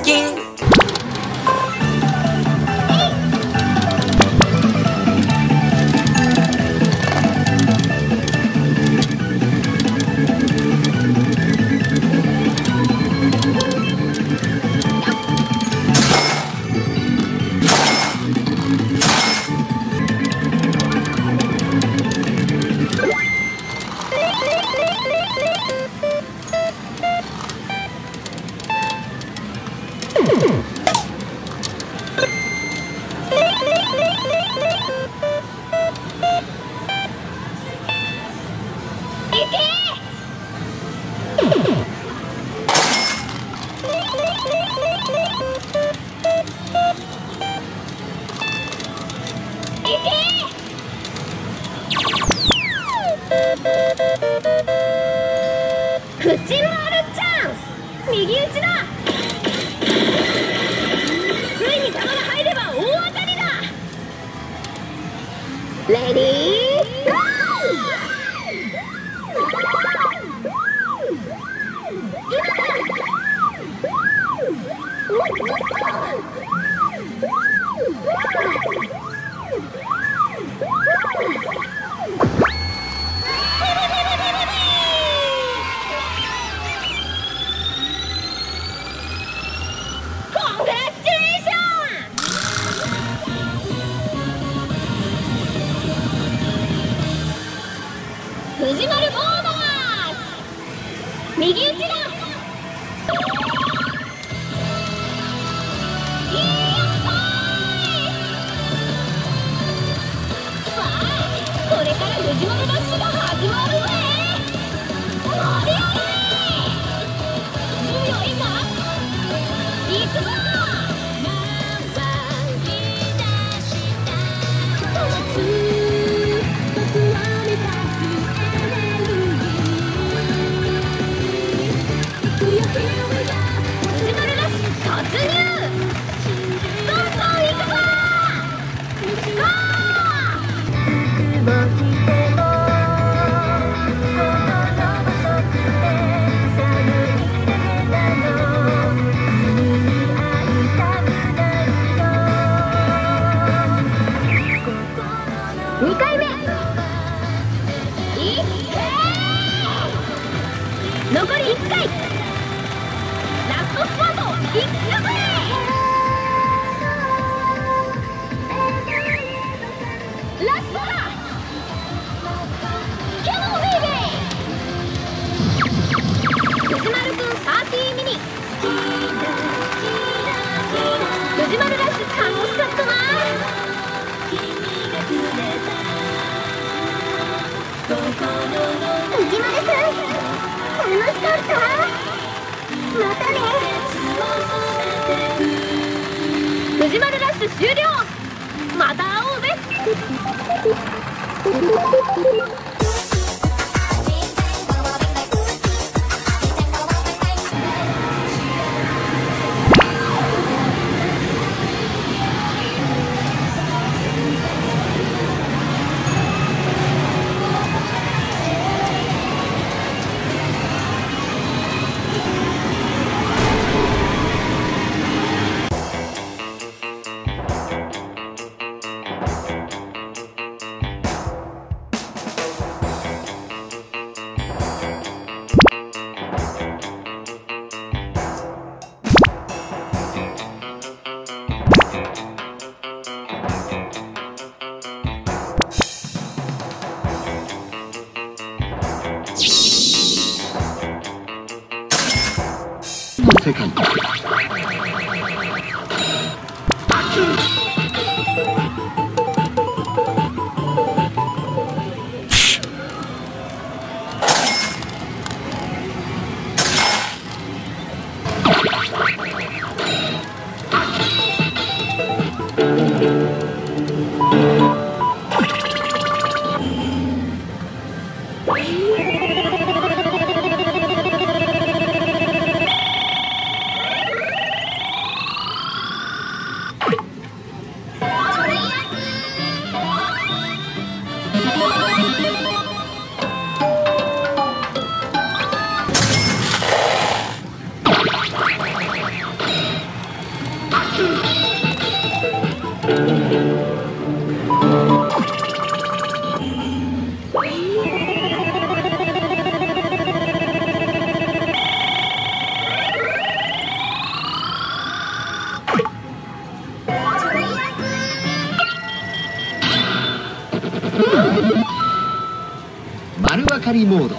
キン。 口丸チャンス。右打ちだ。杭に球が入れば大当たりだ。レディーゴ藤丸ボーナス。右打ちだ。さあこれから藤丸ラッシュが始まるぜ。盛り上がれ。強いか。行くぞ。2回目。残り1回。ラストスパートいくぜ。ラストだ。キャノンベイベー。藤丸くん30ミニ。藤丸ラッシュ楽しかったな。藤丸くん楽しかった。またね。藤丸ラッシュ終了。また会おうぜ。 世界丸分かりモード。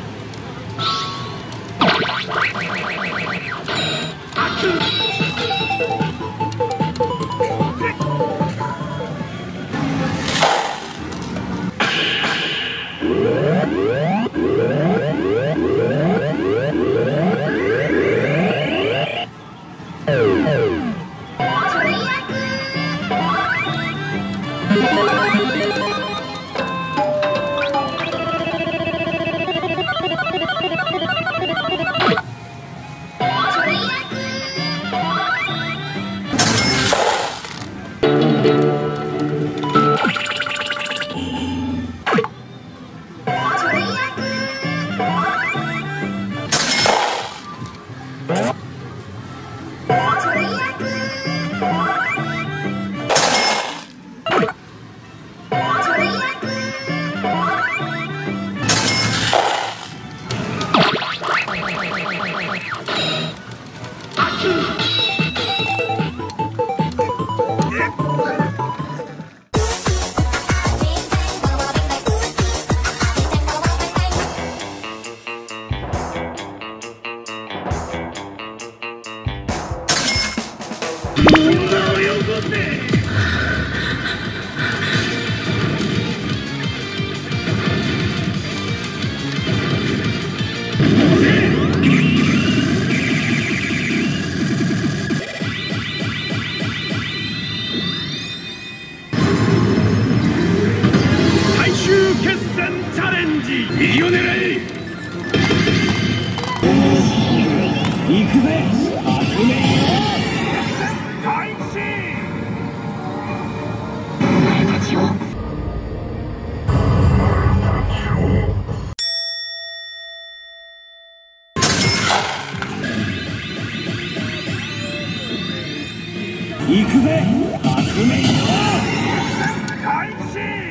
行くぜ悪名よ。開始。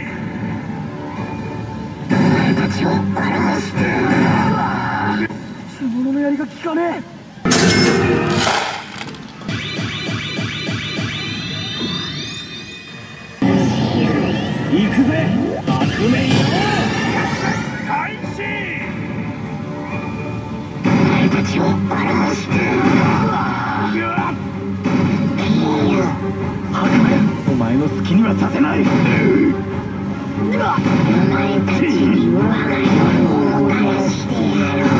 お前たちを殺してやる。獣の槍が効かねえ。行くぜ悪名よ。開始。お前たちを殺してやる。お前の好きにはさせない。お前たちに我が夜をもたらしてやる。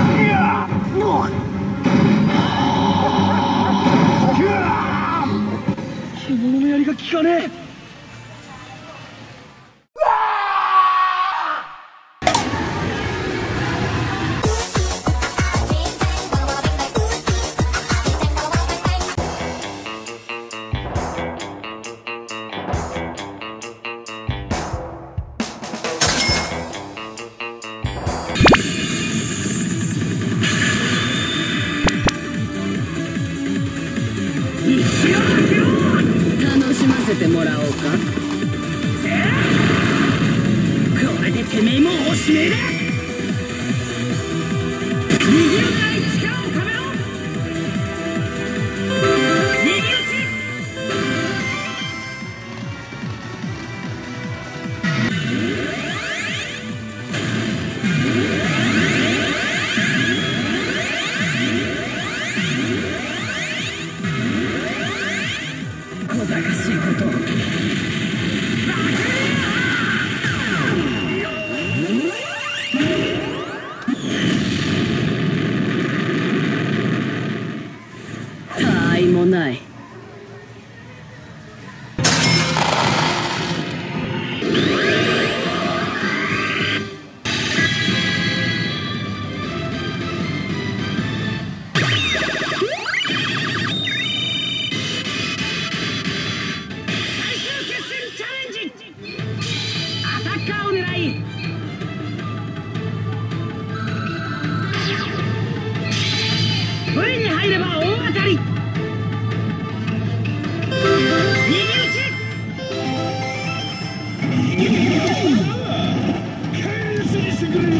獣の槍が効かねえ。 楽しませてもらおうか。これでてめえもおしめえだ。右の側に力をためろ。右打ち。小賢しいことを。他愛もない。V に入れば大当たり。右打ち。返しにしてくれる。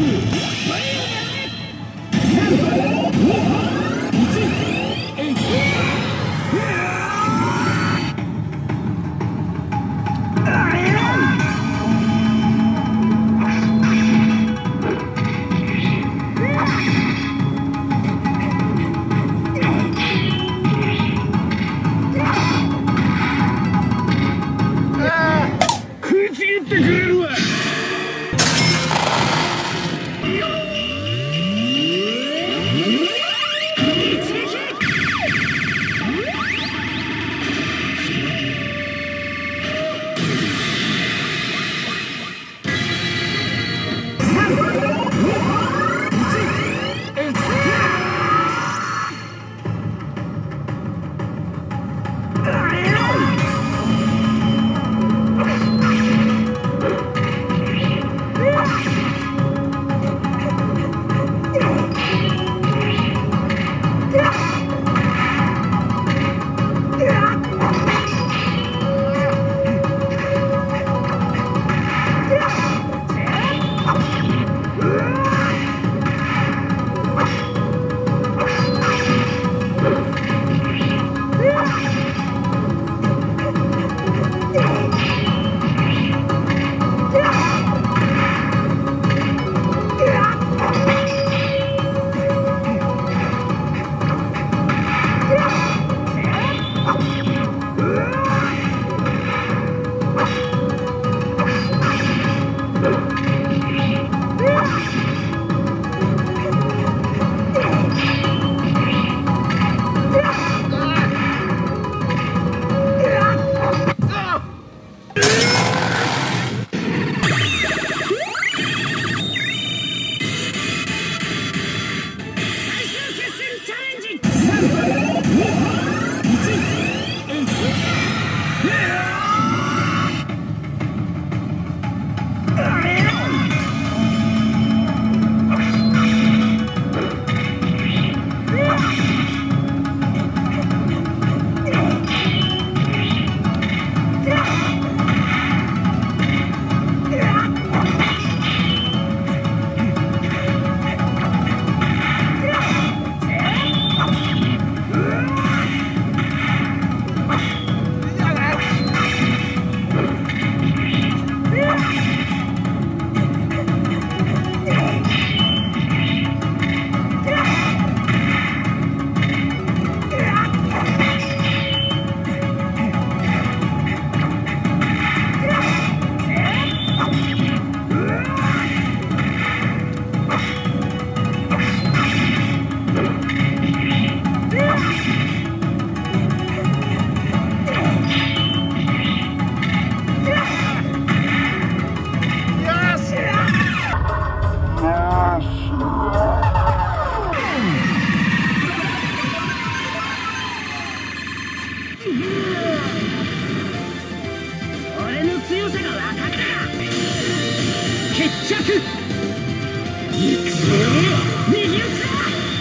行くぞ右打ちだ。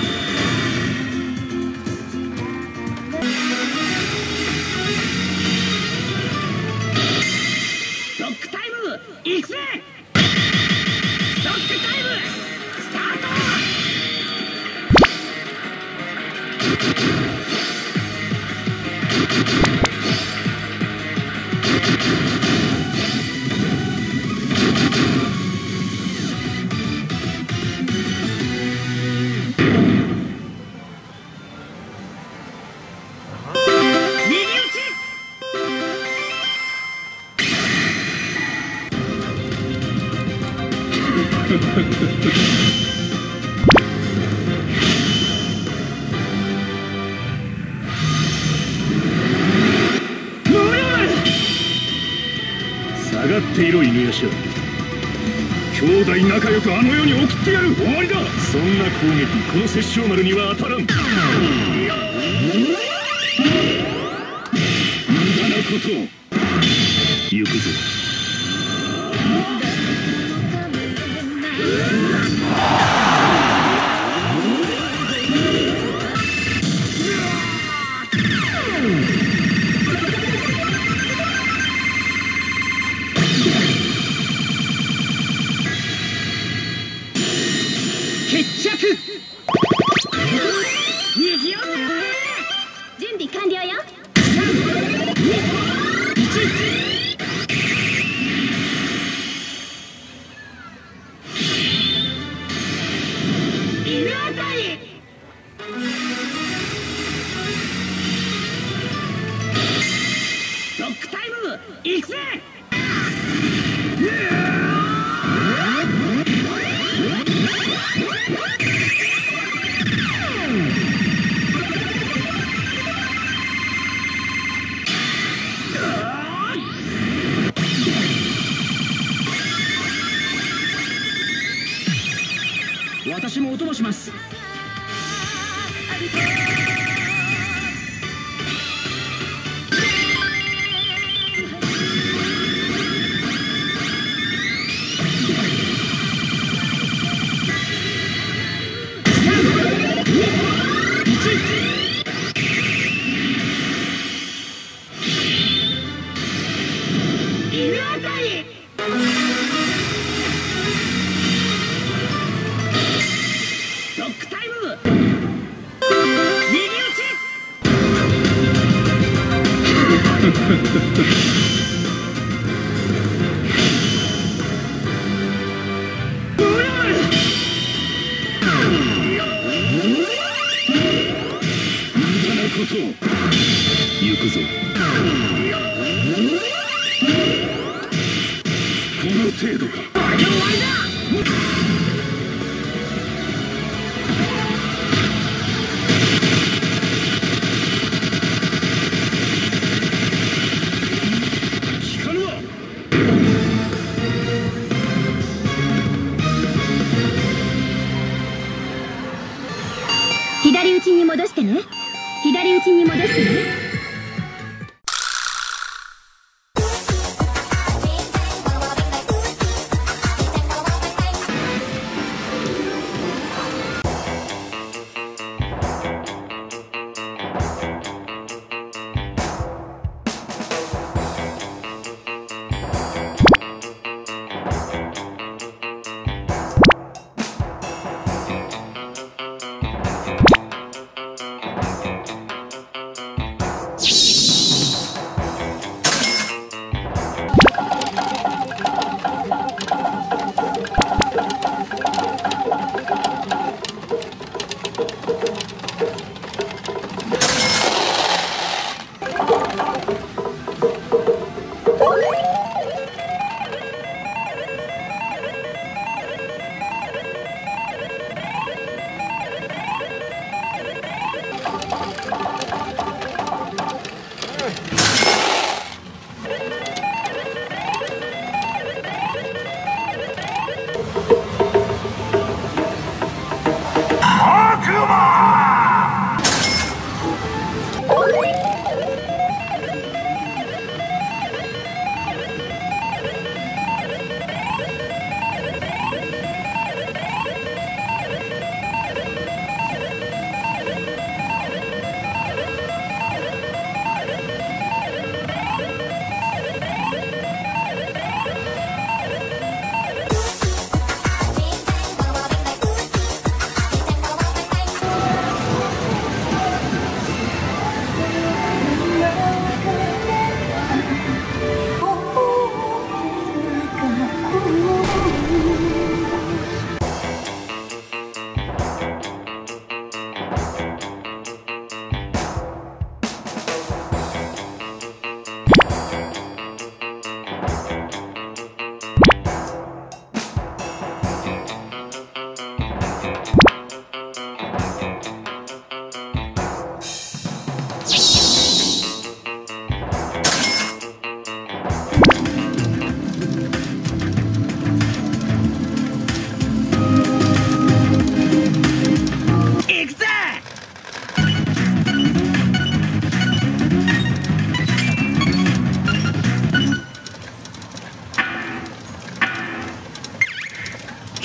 ストックタイム行くぜ。ストックタイムスタート。 下がっていろ犬夜叉。兄弟仲良くあの世に送ってやる。終わりだ。そんな攻撃この殺生丸には当たらん。無駄なことを。行くぞ。 決着。右よ。 準備完了よ。 犬あたり。ストックタイム行くぜ。私もお供します。犬あたり。ストックタイム右打ち。 無駄なことを。行くぞ。この程度か。 終わりだ。 左打ちに戻してね。左打ちに戻してね。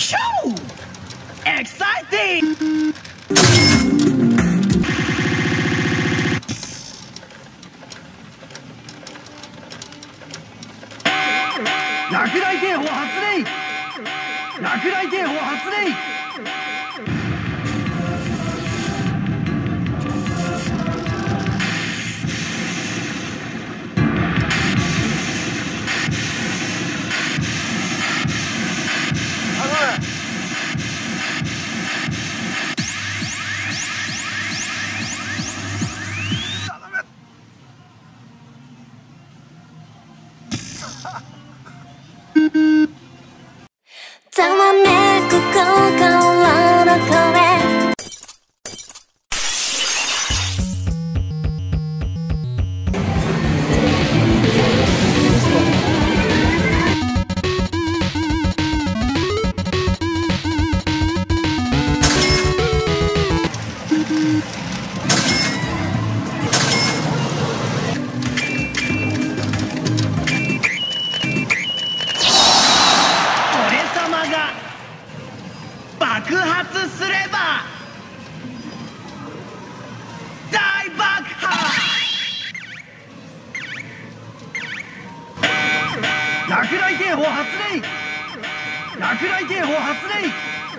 ショーエキサイティング落雷警報発令。落雷警報発令。 ざわめく心の声。 爆発すれば大爆破。 落雷警報発令。落雷警報発令。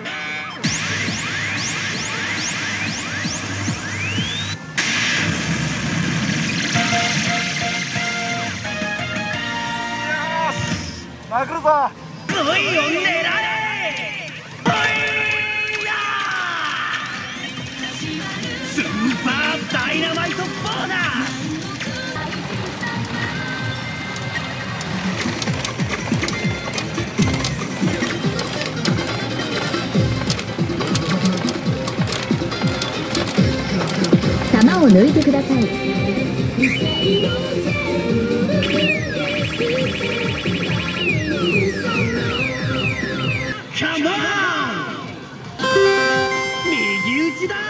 まくるぞ。 ブイを狙え。スーパーダイナマイトボーナー。 弾を抜いてください。 カモン。右打ちだ。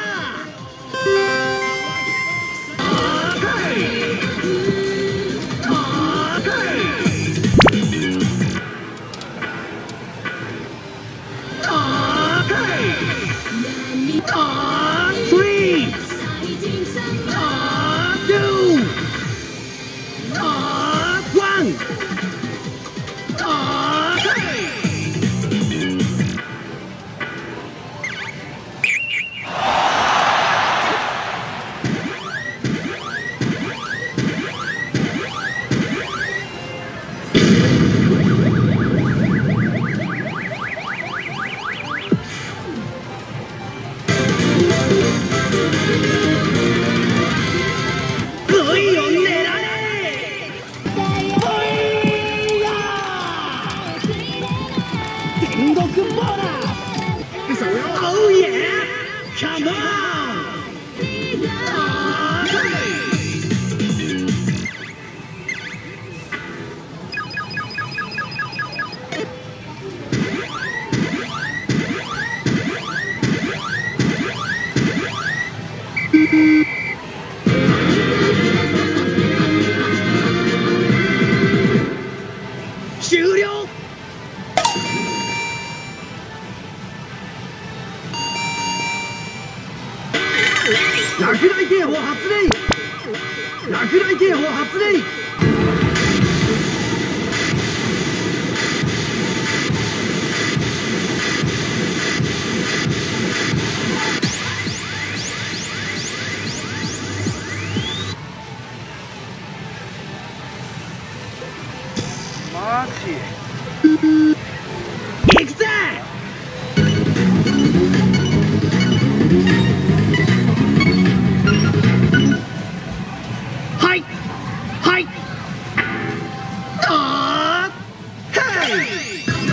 終了。 落雷警報発令。落雷警報発令。マジ。 行くぜ。はいはい。あーヘイ。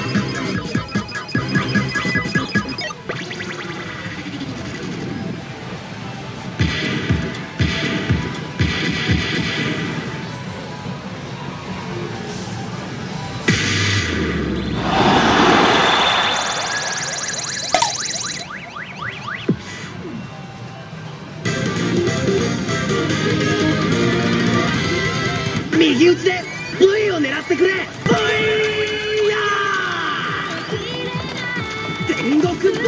右打ちで V を狙ってくれ。 V や天国ボーナ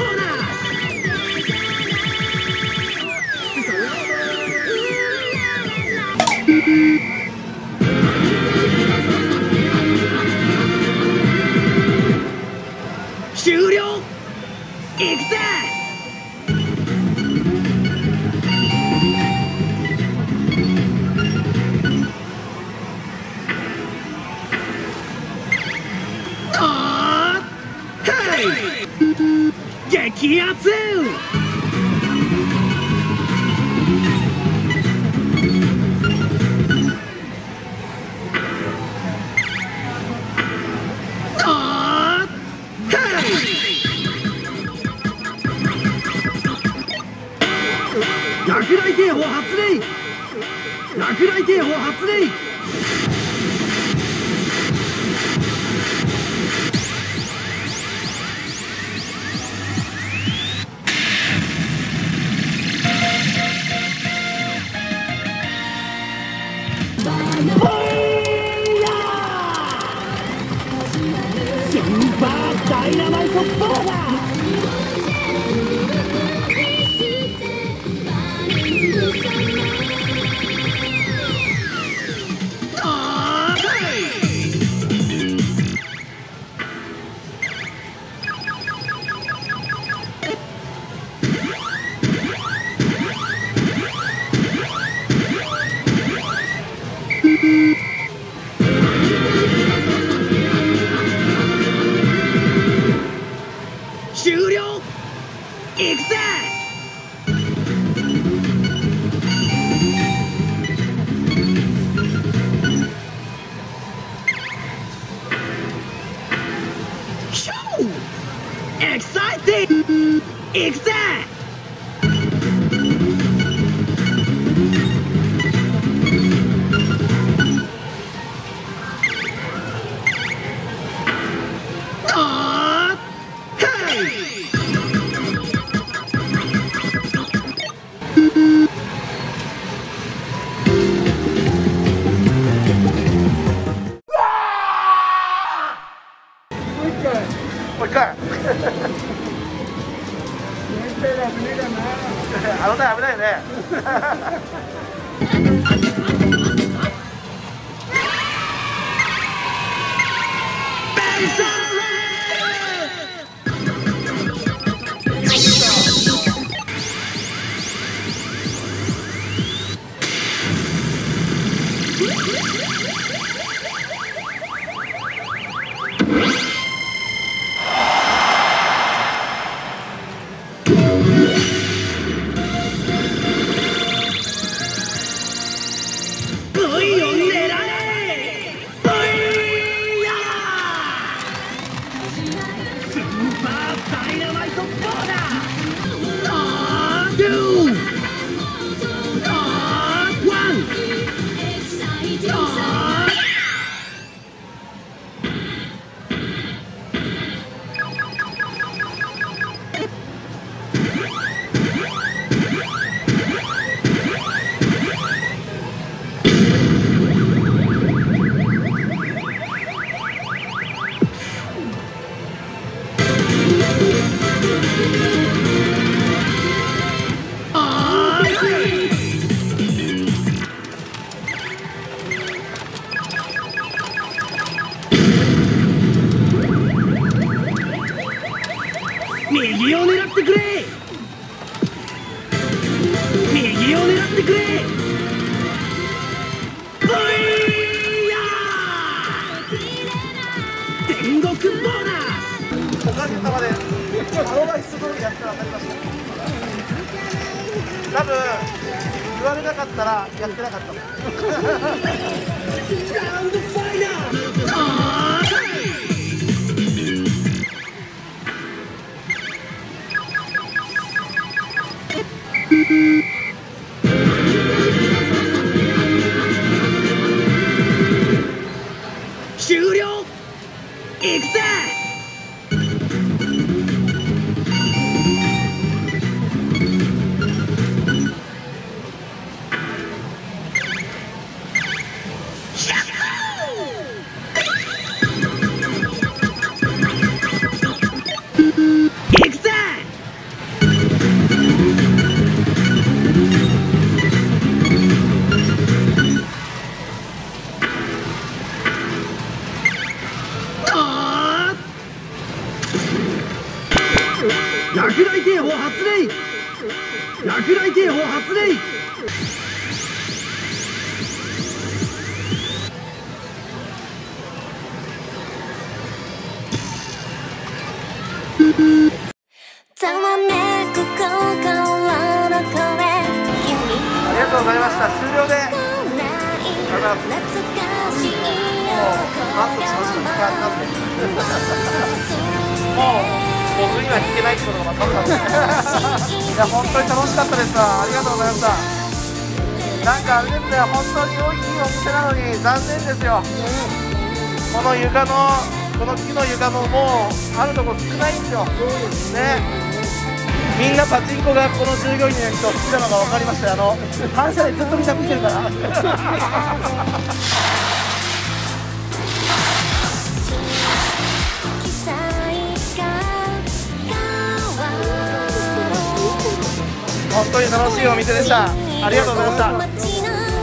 ス終了。行くぜ。激アツ。落雷警報発令。落雷警報発令。スーパーダイナマイトボーナー。終了。行くぜ。ショーエキサイティング。行くぜ。 もう一回。あのね、危ないね。右を狙ってくれ。右を狙ってくれ。ブイヤー天国ボーナス。 おかげさまでアドバイス通りやって分かりました。多分言われなかったらやってなかったもん。 ラウンドファイナル。終了。行くぜ。行く落雷警報発令。落雷警報発令。 ざわめく心の声、 ありがとうございました。終了で。 懐かしいあと少しの時間なんで。もう僕には弾けないってことが分かったんで。いや本当に楽しかったです。ありがとうございました。なんかあれですね、本当に大きいお店なのに残念ですよ。この床のこの木の床のもうあるとこ少ないんですよ。ね。みんなパチンコがこの従業員の人好きなのが分かりましたよ。反射でずっと見てるから。本当に楽しいお店でした。ありがとうございました。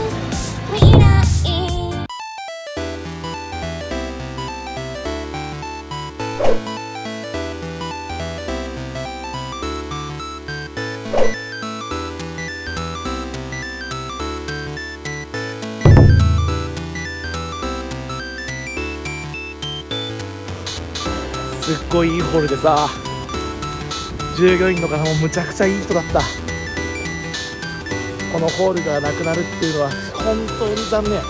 すっごいいいホールでさ、従業員の方もむちゃくちゃいい人だった。このホールがなくなるっていうのは本当に残念。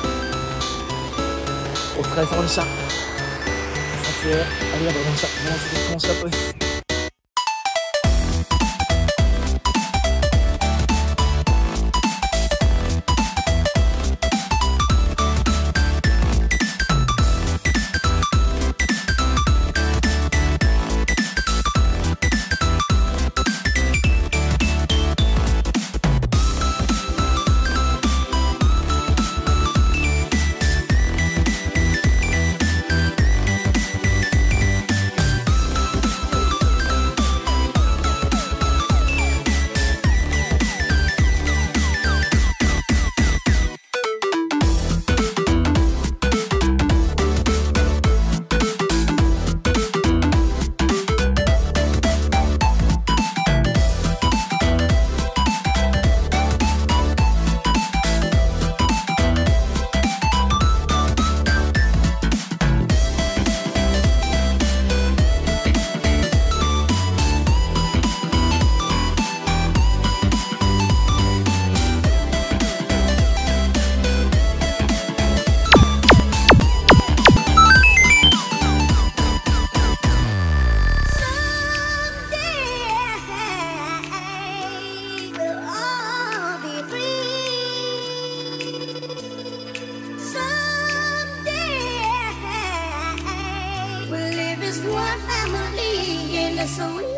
お疲れ様でした。撮影ありがとうございました。もうすごく楽しかったです。 One family in the soul.